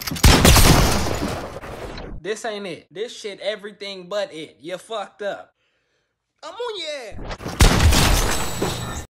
This ain't it. This shit everything but it. You fucked up. I'm on your ass.